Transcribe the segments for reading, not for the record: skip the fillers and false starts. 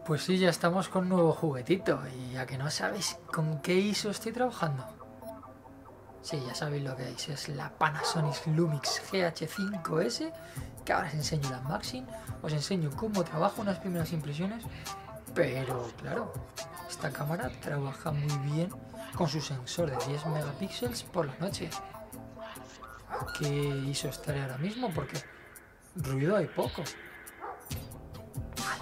Pues sí, ya estamos con un nuevo juguetito. ¿Y a que no sabéis con qué ISO estoy trabajando? Sí, ya sabéis lo que es la Panasonic Lumix GH5S, que ahora os enseño la unboxing, os enseño cómo trabajo, unas primeras impresiones, pero claro, esta cámara trabaja muy bien con su sensor de 10 megapíxeles por la noche. ¿A qué ISO estaré ahora mismo? Porque ruido hay poco. A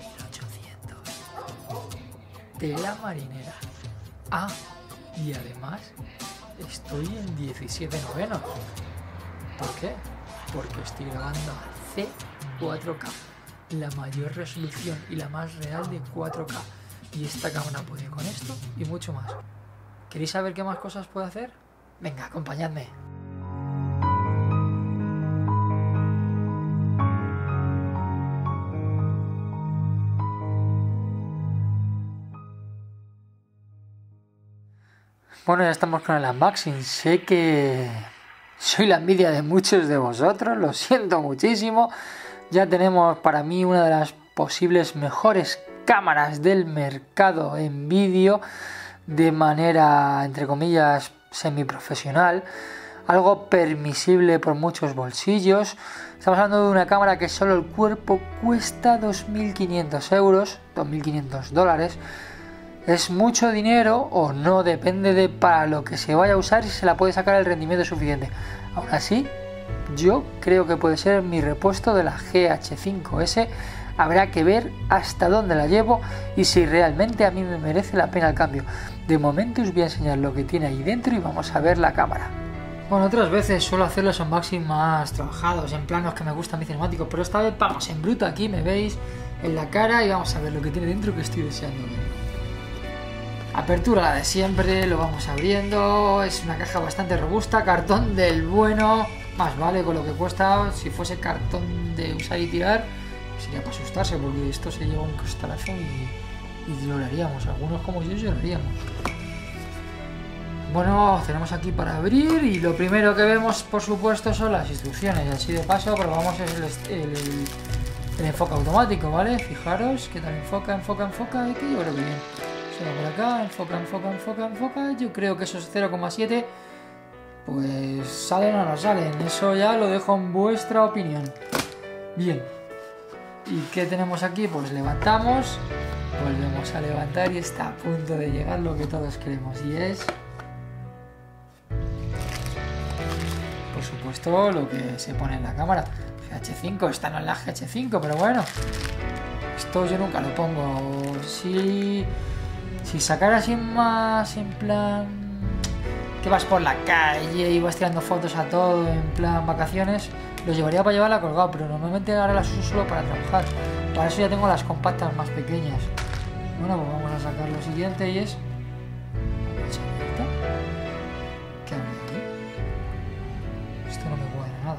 12.800. Tela marinera. Ah, y además estoy en 17 novenos. ¿Por qué? Porque estoy grabando a C4K, la mayor resolución y la más real de 4K. Y esta cámara puede con esto y mucho más. ¿Queréis saber qué más cosas puedo hacer? Venga, acompañadme. Bueno, ya estamos con el unboxing. Sé que soy la envidia de muchos de vosotros, lo siento muchísimo. Ya tenemos para mí una de las posibles mejores cámaras del mercado en vídeo de manera, entre comillas, semiprofesional. Algo permisible por muchos bolsillos. Estamos hablando de una cámara que solo el cuerpo cuesta 2.500 euros, 2.500 dólares. ¿Es mucho dinero o no? Depende de para lo que se vaya a usar y se la puede sacar el rendimiento suficiente. Aún así, yo creo que puede ser mi repuesto de la GH5S. Habrá que ver hasta dónde la llevo y si realmente a mí me merece la pena el cambio. De momento os voy a enseñar lo que tiene ahí dentro y vamos a ver la cámara. Bueno, otras veces suelo hacer los unboxing más trabajados, en planos que me gustan mi cinemático, pero esta vez vamos en bruto. Aquí me veis en la cara y vamos a ver lo que tiene dentro, que estoy deseando ver. Apertura la de siempre, lo vamos abriendo, es una caja bastante robusta, cartón del bueno, más vale con lo que cuesta. Si fuese cartón de usar y tirar, sería para asustarse, porque esto se lleva un costalazo y lloraríamos, algunos como yo lloraríamos. Bueno, tenemos aquí para abrir y lo primero que vemos, por supuesto, son las instrucciones. Así de paso probamos el enfoque automático, ¿vale? Fijaros qué tal enfoca, aquí yo creo que bien. Se va por acá, enfoca. Yo creo que esos 0,7 pues salen o no salen. Eso ya lo dejo en vuestra opinión. Bien. ¿Y qué tenemos aquí? Pues levantamos, volvemos a levantar y está a punto de llegar lo que todos queremos. Y es, por supuesto, lo que se pone en la cámara. GH5, esta no es la GH5, pero bueno. Esto yo nunca lo pongo. Si sacara así más en plan que vas por la calle y vas tirando fotos a todo en plan vacaciones, lo llevaría para llevarla colgado, pero normalmente ahora las uso solo para trabajar. Para eso ya tengo las compactas más pequeñas. Bueno, pues vamos a sacar lo siguiente y es... ¿Qué hago aquí? Esto no me cuadra nada.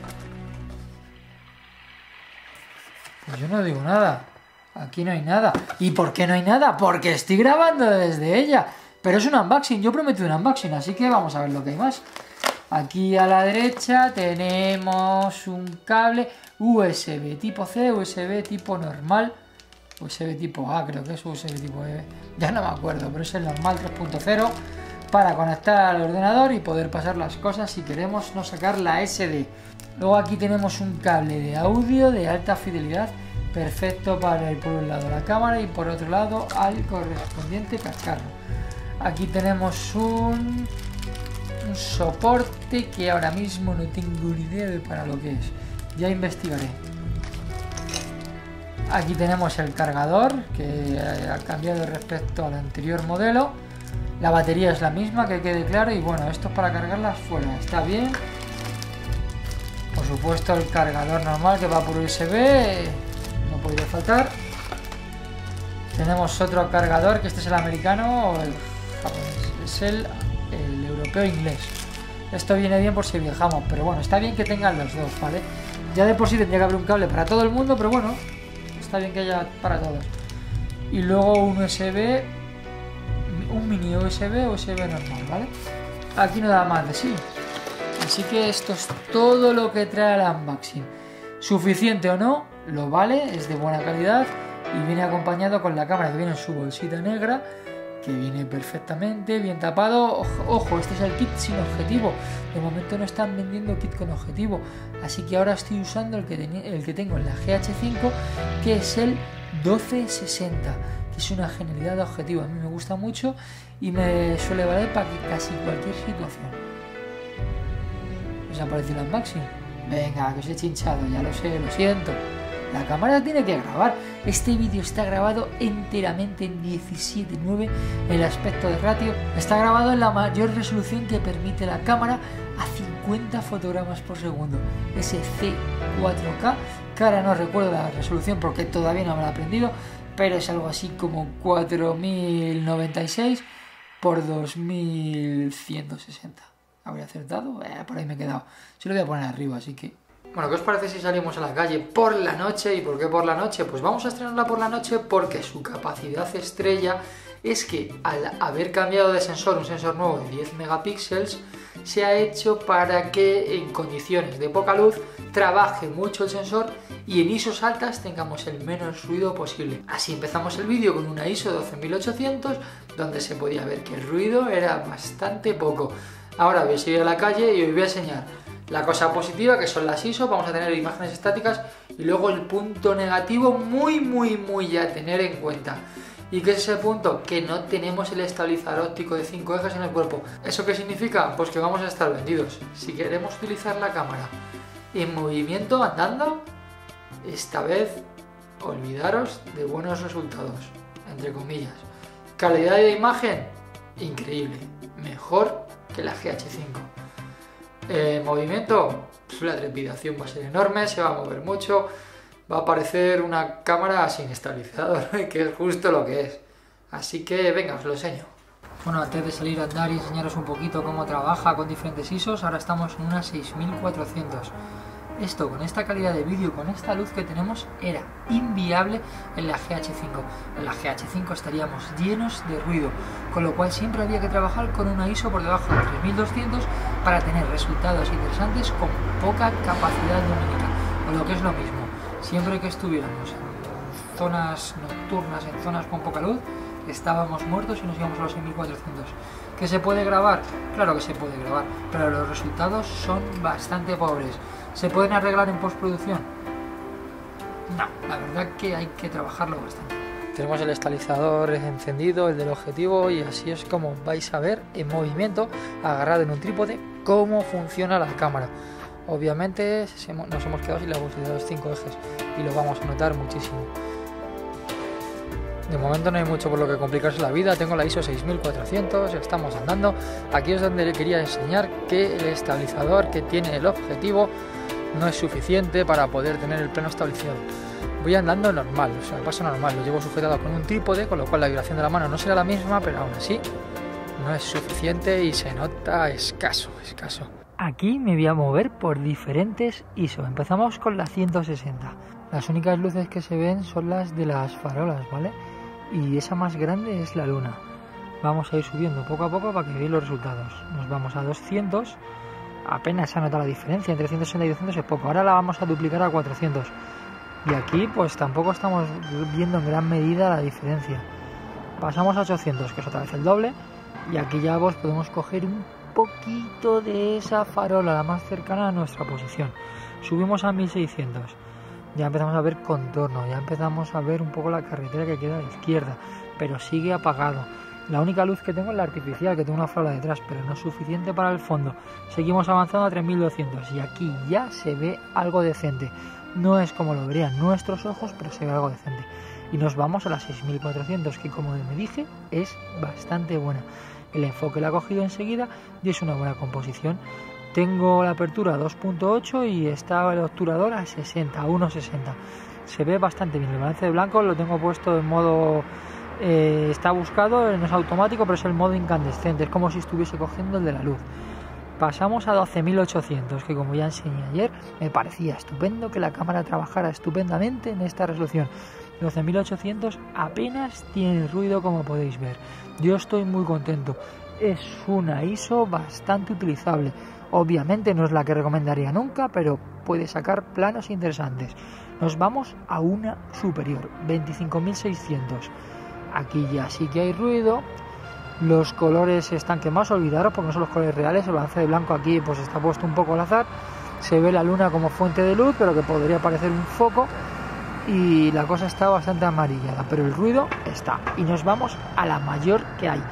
Pues yo no digo nada. Aquí no hay nada. ¿Y por qué no hay nada? Porque estoy grabando desde ella. Pero es un unboxing, yo prometí un unboxing, así que vamos a ver lo que hay más. Aquí a la derecha tenemos un cable USB tipo C, USB tipo normal, USB tipo A, creo que es USB tipo E. Ya no me acuerdo, pero es el normal 3.0 para conectar al ordenador y poder pasar las cosas si queremos no sacar la SD. Luego aquí tenemos un cable de audio de alta fidelidad, perfecto para ir por un lado la cámara y por otro lado al correspondiente cascarro. Aquí tenemos un soporte que ahora mismo no tengo ni idea de para lo que es. Ya investigaré. Aquí tenemos el cargador que ha cambiado respecto al anterior modelo. La batería es la misma, que quede claro. Y bueno, esto es para cargarlas fuera. Está bien. Por supuesto el cargador normal que va por USB. No podría faltar. Tenemos otro cargador, que este es el americano o el japonés. Es el europeo inglés. Esto viene bien por si viajamos, pero bueno, está bien que tengan los dos, ¿vale? Ya de por sí tendría que haber un cable para todo el mundo, pero bueno, está bien que haya para todos. Y luego un USB, un mini USB normal, ¿vale? Aquí no da más de sí. Así que esto es todo lo que trae el unboxing. ¿Suficiente o no? Lo vale, es de buena calidad. y viene acompañado con la cámara que viene en su bolsita negra, que viene perfectamente bien tapado. Ojo, este es el kit sin objetivo. De momento no están vendiendo kit con objetivo, así que ahora estoy usando el que tengo en la GH5, que es el 1260, que es una genialidad de objetivo. A mí me gusta mucho y me suele valer para casi cualquier situación. ¿Os ha parecido el unboxing? Venga, que os he chinchado, ya lo sé, lo siento. La cámara tiene que grabar. Este vídeo está grabado enteramente en 17:9. El aspecto de ratio está grabado en la mayor resolución que permite la cámara, a 50 fotogramas por segundo. Ese C4K, que ahora no recuerdo la resolución porque todavía no me la he aprendido, pero es algo así como 4096 por 2160. ¿Habría acertado? Por ahí me he quedado. Se lo voy a poner arriba, así que... Bueno, ¿qué os parece si salimos a la calle por la noche? ¿Y por qué por la noche? Pues vamos a estrenarla por la noche porque su capacidad estrella es que al haber cambiado de sensor, un sensor nuevo de 10 megapíxeles, se ha hecho para que en condiciones de poca luz trabaje mucho el sensor y en ISOs altas tengamos el menos ruido posible. Así empezamos el vídeo con una ISO 12800, donde se podía ver que el ruido era bastante poco. Ahora voy a seguir a la calle y os voy a enseñar la cosa positiva, que son las ISO. Vamos a tener imágenes estáticas, y luego el punto negativo muy a tener en cuenta. ¿Y qué es ese punto? Que no tenemos el estabilizador óptico de 5 ejes en el cuerpo. ¿Eso qué significa? Pues que vamos a estar vendidos. Si queremos utilizar la cámara en movimiento, andando, esta vez olvidaros de buenos resultados, entre comillas. Calidad de imagen, increíble, mejor que la GH5. Movimiento, pues la trepidación va a ser enorme, se va a mover mucho, va a parecer una cámara sin estabilizador, que es justo lo que es. Así que venga, os lo enseño. Bueno, antes de salir a andar y enseñaros un poquito cómo trabaja con diferentes ISOs, ahora estamos en una 6400. Esto, con esta calidad de vídeo, con esta luz que tenemos, era inviable en la GH5. En la GH5 estaríamos llenos de ruido, con lo cual siempre había que trabajar con una ISO por debajo de 3200 para tener resultados interesantes con poca capacidad lumínica. O lo que es lo mismo, siempre que estuviéramos en zonas nocturnas, en zonas con poca luz, estábamos muertos y nos íbamos a los 6400. ¿Que se puede grabar? Claro que se puede grabar, pero los resultados son bastante pobres. ¿Se pueden arreglar en postproducción? No, la verdad que hay que trabajarlo bastante. Tenemos el estabilizador encendido, el del objetivo, y así es como vais a ver en movimiento, agarrado en un trípode, cómo funciona la cámara. Obviamente nos hemos quedado sin la posibilidad de los 5 ejes y lo vamos a notar muchísimo. De momento no hay mucho por lo que complicarse la vida. Tengo la ISO 6400, estamos andando. Aquí es donde le quería enseñar que el estabilizador que tiene el objetivo no es suficiente para poder tener el plano estabilizado. Voy andando normal, o sea, paso normal, lo llevo sujetado con un trípode, con lo cual la vibración de la mano no será la misma, pero aún así no es suficiente y se nota escaso. Aquí me voy a mover por diferentes ISO. Empezamos con la 160. Las únicas luces que se ven son las de las farolas, ¿vale? Y esa más grande es la luna. Vamos a ir subiendo poco a poco para que veáis los resultados. Nos vamos a 200. Apenas se ha notado la diferencia, entre 160 y 200 es poco. Ahora la vamos a duplicar a 400. Y aquí pues tampoco estamos viendo en gran medida la diferencia. Pasamos a 800, que es otra vez el doble. Y aquí ya pues podemos coger un poquito de esa farola, la más cercana a nuestra posición. Subimos a 1600. Ya empezamos a ver contorno, ya empezamos a ver un poco la carretera que queda a la izquierda, pero sigue apagado. La única luz que tengo es la artificial, que tengo una farola detrás, pero no es suficiente para el fondo. Seguimos avanzando a 3200 y aquí ya se ve algo decente. No es como lo verían nuestros ojos, pero se ve algo decente. Y nos vamos a las 6400, que como me dije, es bastante buena. El enfoque la ha cogido enseguida y es una buena composición. Tengo la apertura a 2.8 y está el obturador a 60, a 1.60. Se ve bastante bien. El balance de blanco lo tengo puesto en modo... está buscado, no es automático, pero es el modo incandescente. Es como si estuviese cogiendo el de la luz. Pasamos a 12.800, que como ya enseñé ayer, me parecía estupendo que la cámara trabajara estupendamente en esta resolución. 12.800 apenas tiene ruido, como podéis ver. Yo estoy muy contento. Es una ISO bastante utilizable. Obviamente no es la que recomendaría nunca, pero puede sacar planos interesantes. Nos vamos a una superior, 25.600. Aquí ya sí que hay ruido. Los colores están quemados, olvidaros porque no son los colores reales. El balance de blanco aquí pues está puesto un poco al azar. Se ve la luna como fuente de luz, pero que podría parecer un foco. Y la cosa está bastante amarillada, pero el ruido está. Y nos vamos a la mayor que hay,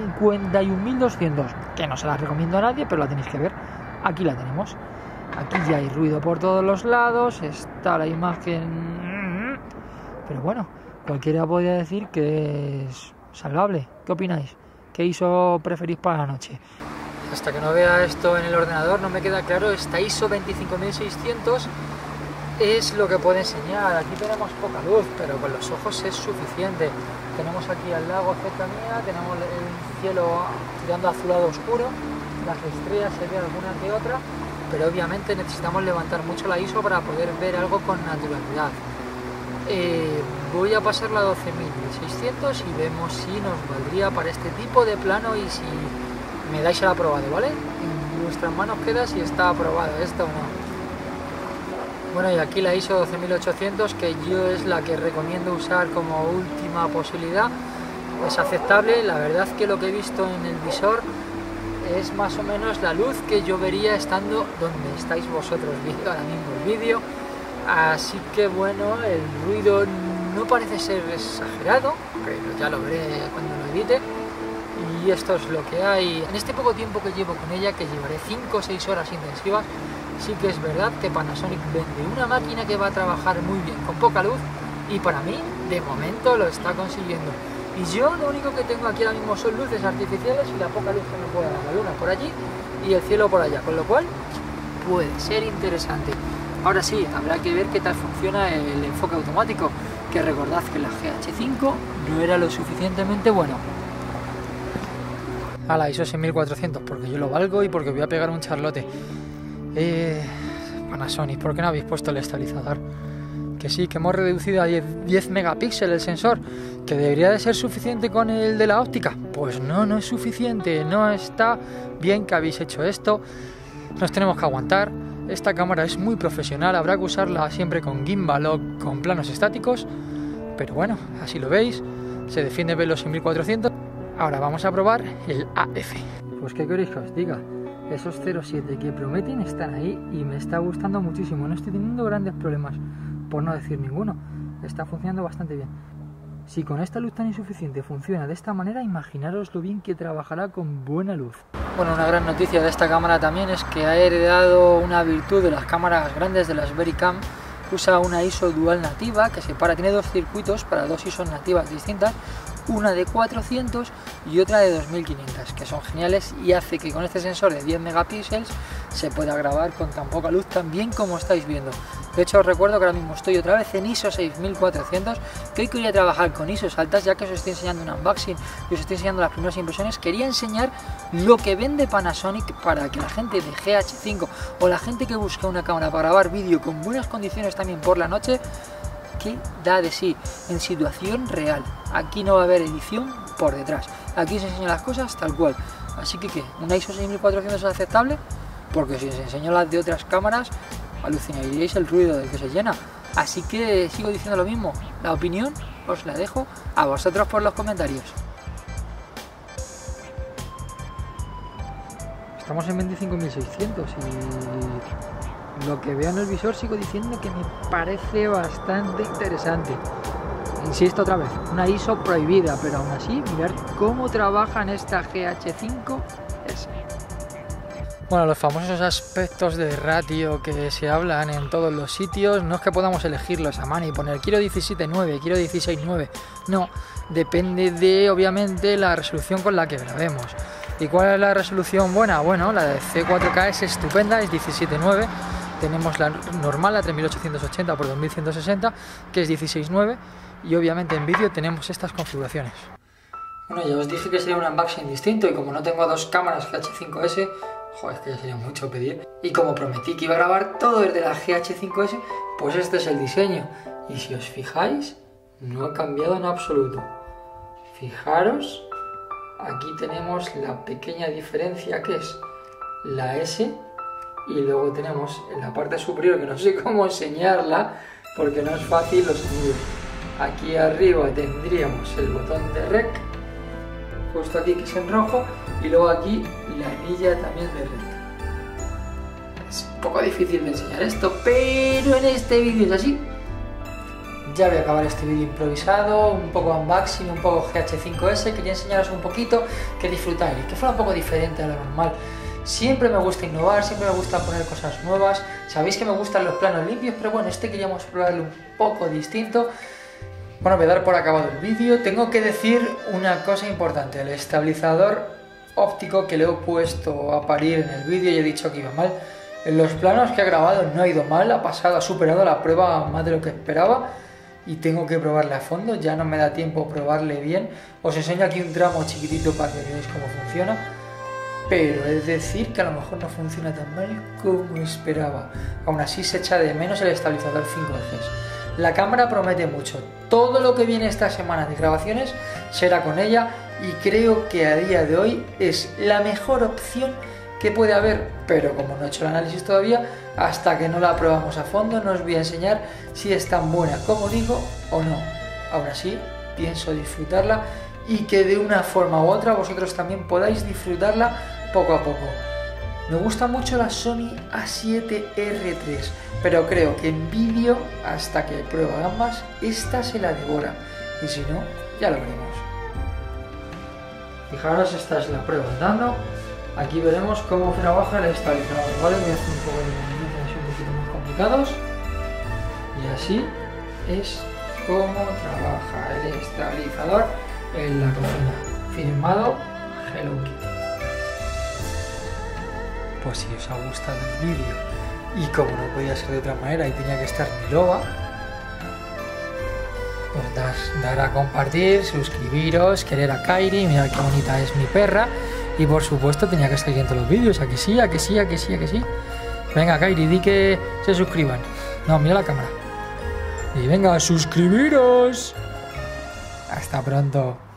51.200, que no se la recomiendo a nadie, pero la tenéis que ver. Aquí la tenemos. Aquí ya hay ruido por todos los lados, está la imagen, pero bueno, cualquiera podría decir que es salvable. ¿Qué opináis? ¿Qué ISO preferís para la noche? Hasta que no vea esto en el ordenador no me queda claro. Esta ISO 25600 es lo que puede enseñar. Aquí tenemos poca luz, pero con los ojos es suficiente. Tenemos aquí al lago cerca mía, tenemos el cielo tirando azulado oscuro, las estrellas se ven alguna que otra, pero obviamente necesitamos levantar mucho la ISO para poder ver algo con naturalidad. Voy a pasarla a 12.600 y vemos si nos valdría para este tipo de plano y si me dais el aprobado, ¿vale? En vuestras manos queda si está aprobado esto o no. Bueno, y aquí la ISO 12800, que yo es la que recomiendo usar como última posibilidad, es aceptable. La verdad que lo que he visto en el visor es más o menos la luz que yo vería estando donde estáis vosotros viendo ahora mismo el vídeo. Así que bueno, el ruido no parece ser exagerado, pero ya lo veré cuando lo edite. Y esto es lo que hay. En este poco tiempo que llevo con ella, que llevaré 5 o 6 horas intensivas, sí que es verdad que Panasonic vende una máquina que va a trabajar muy bien con poca luz, y para mí de momento lo está consiguiendo. Y yo lo único que tengo aquí ahora mismo son luces artificiales y la poca luz que me puede dar la luna por allí y el cielo por allá, con lo cual puede ser interesante. Ahora sí, habrá que ver qué tal funciona el enfoque automático, que recordad que la GH5 no era lo suficientemente bueno. A la ISO 6400, porque yo lo valgo y porque voy a pegar un charlote. Panasonic, ¿por qué no habéis puesto el estabilizador? Que sí, que hemos reducido a 10 megapíxeles el sensor, que debería de ser suficiente con el de la óptica. Pues no, no es suficiente, no está bien que habéis hecho esto. Nos tenemos que aguantar. Esta cámara es muy profesional, habrá que usarla siempre con gimbal o con planos estáticos, pero bueno, así lo veis, se defiende bien los 6400. Ahora vamos a probar el AF. Pues qué queréis que os diga, esos 0.7 que prometen están ahí y me está gustando muchísimo, no estoy teniendo grandes problemas, por no decir ninguno, está funcionando bastante bien. Si con esta luz tan insuficiente funciona de esta manera, imaginaros lo bien que trabajará con buena luz. Bueno, una gran noticia de esta cámara también es que ha heredado una virtud de las cámaras grandes de las Vericam. Usa una ISO dual nativa que tiene dos circuitos para dos ISOs nativas distintas, una de 400 y otra de 2500, que son geniales y hace que con este sensor de 10 megapíxeles se pueda grabar con tan poca luz tan bien como estáis viendo. De hecho os recuerdo que ahora mismo estoy otra vez en ISO 6400, que hoy quería trabajar con ISOs altas, ya que os estoy enseñando un unboxing y os estoy enseñando las primeras impresiones. Quería enseñar lo que vende Panasonic para que la gente de GH5 o la gente que busca una cámara para grabar vídeo con buenas condiciones también por la noche, que da de sí en situación real. Aquí no va a haber edición por detrás, aquí se enseñan las cosas tal cual. Así que ¿qué? ¿Una ISO 6400 es aceptable? Porque si os enseño las de otras cámaras alucinaríais el ruido del que se llena. Así que sigo diciendo lo mismo, la opinión os la dejo a vosotros por los comentarios. Estamos en 25.600 y lo que veo en el visor sigo diciendo que me parece bastante interesante. Insisto otra vez, una ISO prohibida, pero aún así mirad cómo trabaja en esta GH5S. Bueno, los famosos aspectos de ratio que se hablan en todos los sitios, no es que podamos elegirlos a mano y poner quiero 17:9, quiero 16:9, no, depende de obviamente la resolución con la que grabemos. ¿Y cuál es la resolución buena? Bueno, la de C4K es estupenda, es 17:9, tenemos la normal, la 3880 x 2160, que es 16:9, y obviamente en vídeo tenemos estas configuraciones. Bueno, ya os dije que sería un unboxing distinto y como no tengo dos cámaras GH5S, joder, es que ya sería mucho pedir. Y como prometí que iba a grabar todo desde la GH5S, pues este es el diseño. Y si os fijáis, no ha cambiado en absoluto. Fijaros, aquí tenemos la pequeña diferencia que es la S, y luego tenemos en la parte superior, que no sé cómo enseñarla, porque no es fácil los anillos. Aquí arriba tendríamos el botón de rec, justo aquí que es en rojo, y luego aquí la anilla también de rec. Es un poco difícil de enseñar esto, pero en este vídeo es así. Ya voy a acabar este vídeo improvisado, un poco unboxing, un poco GH5S. Quería enseñaros un poquito que disfrutáis, que fuera un poco diferente a lo normal. Siempre me gusta innovar, siempre me gusta poner cosas nuevas. Sabéis que me gustan los planos limpios, pero bueno, este queríamos probarlo un poco distinto. Bueno, voy a dar por acabado el vídeo. Tengo que decir una cosa importante. El estabilizador óptico que le he puesto a parir en el vídeo, ya he dicho que iba mal. En los planos que he grabado no ha ido mal, ha superado la prueba más de lo que esperaba. Y tengo que probarle a fondo, ya no me da tiempo probarle bien. Os enseño aquí un tramo chiquitito para que veáis cómo funciona. Pero es decir que a lo mejor no funciona tan mal como esperaba. Aún así se echa de menos el estabilizador 5 ejes. La cámara promete mucho. Todo lo que viene esta semana de grabaciones será con ella y creo que a día de hoy es la mejor opción que puede haber, pero como no he hecho el análisis todavía, hasta que no la probamos a fondo no os voy a enseñar si es tan buena como digo o no. Aún así, pienso disfrutarla y que de una forma u otra vosotros también podáis disfrutarla poco a poco. Me gusta mucho la Sony A7R3, pero creo que en vídeo, hasta que pruebe ambas, esta se la devora, y si no, ya lo veremos. Fijaros, esta es la prueba andando. Aquí veremos cómo trabaja el estabilizador, ¿vale? Voy a hacer un poco de movimientos un poquito más complicados. Y así es como trabaja el estabilizador en la cocina. Firmado Hello Kitty. Pues si os ha gustado el vídeo y como no podía ser de otra manera y tenía que estar mi loba, pues dar a compartir, suscribiros, querer a Kairi, mirad qué bonita es mi perra. Y por supuesto tenía que salir en todos los vídeos, a que sí, a que sí, a que sí, a que sí. Venga, Kairi, di que se suscriban. No, mira la cámara. Y venga, suscribiros. Hasta pronto.